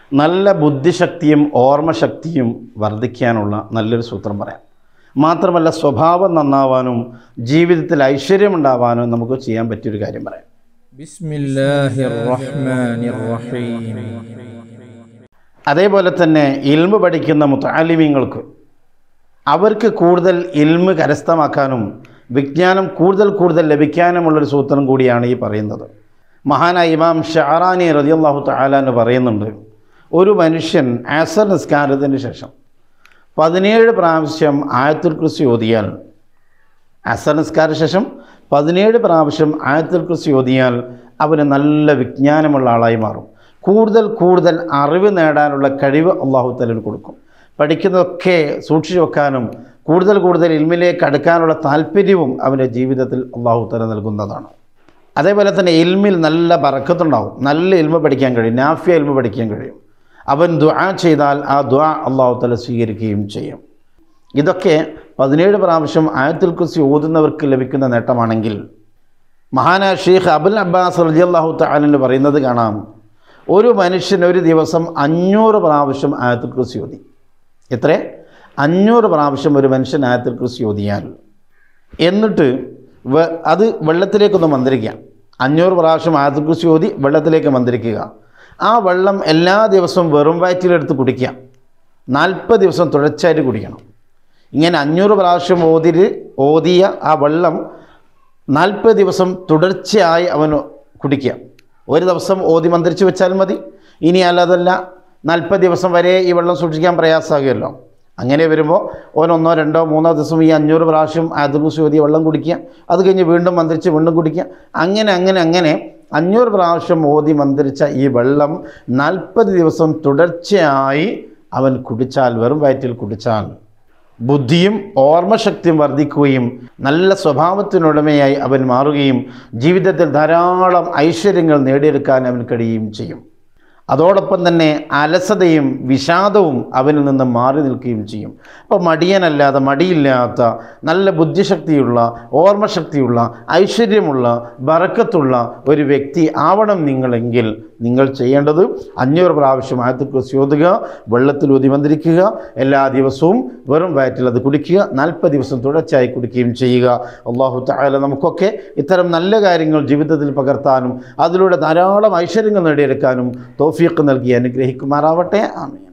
നല്ല ബുദ്ധിശക്തിയും ഓർമ്മശക്തിയും വർദ്ധിക്കാനുള്ള നല്ലൊരു സൂത്രം പറയാം. മാത്രമല്ല സ്വഭാവം നന്നാവാനും ജീവിതത്തിൽ ഐശ്വര്യമുണ്ടാവാനും നമുക്ക് ചെയ്യാൻ പറ്റിയൊരു കാര്യം പറയാം. ബിസ്മില്ലാഹിർ റഹ്മാനിർ റഹീം. അതേപോലെ തന്നെ ഇൽമ് പഠിക്കുന്ന മുതഅല്ലിമീങ്ങൾക്ക് അവർക്ക് കൂടുതൽ ഇൽമ് കരസ്ഥമാക്കാനും വിജ്ഞാനം കൂടുതൽ ലഭിക്കാനുമുള്ളൊരു സൂത്രം കൂടിയാണ് ഈ പറയുന്നത്. മഹാനായ ഇമാം ഷഅറാനി റളിയല്ലാഹു തആല എന്ന് പറയുന്നുണ്ട്, ഒരു മനുഷ്യൻ അസർ നിസ്കാരത്തിന് ശേഷം 17 പ്രാവശ്യം ആയത്തുൽ കുർസി ഓതിയാൽ, അസർ നിസ്കാര ശേഷം 17 പ്രാവശ്യം ആയത്തുൽ കുർസി ഓതിയാൽ അവന് നല്ല വിജ്ഞാനമുള്ള ആളായി മാറും. കൂടുതൽ അറിവ് നേടാനുള്ള കഴിവ് അല്ലാഹു തആല കൊടുക്കും. പഠിക്കുന്നതൊക്കെ സൂക്ഷിച്ചു വെക്കാനും കൂടുതൽ ഇൽമിലേക്ക് അടുക്കാനുള്ള താല്പര്യവും അവൻ്റെ ജീവിതത്തിൽ അല്ലാഹു തആല നൽകുന്നതാണ്. അതേപോലെ തന്നെ ഇൽമിൽ നല്ല ബറക്കത്തുണ്ടാവും. നല്ല ഇൽമ പഠിക്കാൻ കഴിയും, നാഫിയ ഇൽമ പഠിക്കാൻ കഴിയും. അവൻ ദുആ ചെയ്താൽ ആ ദുആ അല്ലാഹു തആല സ്വീകരിക്കുകയും ചെയ്യും. ഇതൊക്കെ 17 പ്രാവശ്യം ആയത്തുൽ കുർസി ഓതുന്നവർക്ക് ലഭിക്കുന്ന നേട്ടമാണെങ്കിൽ, മഹാനായ ഷെയ്ഖ് അബുൽ അബ്ബാസ് റളിയല്ലാഹു തആല എന്ന് പറയുന്നത് കാണാം, ഒരു മനുഷ്യൻ ഒരു ദിവസം 500 പ്രാവശ്യം ആയത്തുൽ കുർസി ഓതി. എത്ര? 500 പ്രാവശ്യം ഒരു മനുഷ്യൻ ആയത്തുൽ കുർസി ഓതിയാൽ, എന്നിട്ട് അത് വെള്ളത്തിലേക്കൊന്ന് മന്ത്രിക്കുക. 500 പ്രാവശ്യം ആയത്തുൽ കുർസി ഓതി വെള്ളത്തിലേക്ക് മന്ത്രിക്കുക. ആ വെള്ളം എല്ലാ ദിവസവും വെറും വയറ്റിലെടുത്ത് കുടിക്കുക. 40 ദിവസം തുടർച്ചയായിട്ട് കുടിക്കണം. ഇങ്ങനെ 500 പ്രാവശ്യം ഓതിയ ആ വെള്ളം 40 ദിവസം തുടർച്ചയായി അവൻ കുടിക്കുക. ഒരു ദിവസം ഓതി മന്ത്രിച്ച് വെച്ചാൽ മതി. ഇനി അല്ലാതല്ല 40 ദിവസം വരെ ഈ വെള്ളം സൂക്ഷിക്കാൻ പ്രയാസമാകുമല്ലോ. അങ്ങനെ വരുമ്പോൾ ഒന്നോ രണ്ടോ മൂന്നോ ദിവസം ഈ 500 പ്രാവശ്യം ആയത്തുൽ കുർസി ഓതിയ വെള്ളം കുടിക്കുക. അത് കഴിഞ്ഞ് വീണ്ടും മന്ത്രിച്ച് വീണ്ടും കുടിക്കുക. അങ്ങനെ 500 പ്രാവശ്യം ഓതി മന്ത്രിച്ച ഈ വെള്ളം 40 ദിവസം തുടർച്ചയായി അവൻ കുടിച്ചാൽ, വെറും വയറ്റിൽ കുടിച്ചാൽ, ബുദ്ധിയും ഓർമ്മശക്തിയും വർദ്ധിക്കുകയും നല്ല സ്വഭാവത്തിനുടമയായി അവൻ മാറുകയും ജീവിതത്തിൽ ധാരാളം ഐശ്വര്യങ്ങൾ നേടിയെടുക്കാൻ അവൻ കഴിയുകയും ചെയ്യും. അതോടൊപ്പം തന്നെ അലസതയും വിഷാദവും അവനിൽ നിന്ന് മാറി നിൽക്കുകയും ചെയ്യും. അപ്പോൾ മടിയില്ലാത്ത നല്ല ബുദ്ധിശക്തിയുള്ള ഓർമ്മശക്തിയുള്ള ഐശ്വര്യമുള്ള ബറക്കത്തുള്ള ഒരു വ്യക്തി ആവണം നിങ്ങളെങ്കിൽ നിങ്ങൾ ചെയ്യേണ്ടത് 500 പ്രാവശ്യം ആയത്തുൽ കുർസി ഓതുക, വെള്ളത്തിൽ ഊതി മന്ത്രിക്കുക, എല്ലാ ദിവസവും വെറും വയറ്റിൽ അത് കുടിക്കുക, 40 ദിവസം തുടർച്ചയായി കുടിക്കുകയും ചെയ്യുക. അല്ലാഹു തആല നമുക്കൊക്കെ ഇത്തരം നല്ല കാര്യങ്ങൾ ജീവിതത്തിൽ പകർത്താനും അതിലൂടെ ധാരാളം ഐശ്വര്യങ്ങൾ നേടിയെടുക്കാനും തൗഫീഖ് നൽകി അനുഗ്രഹിക്കുമാറാവട്ടെ. ആമീൻ.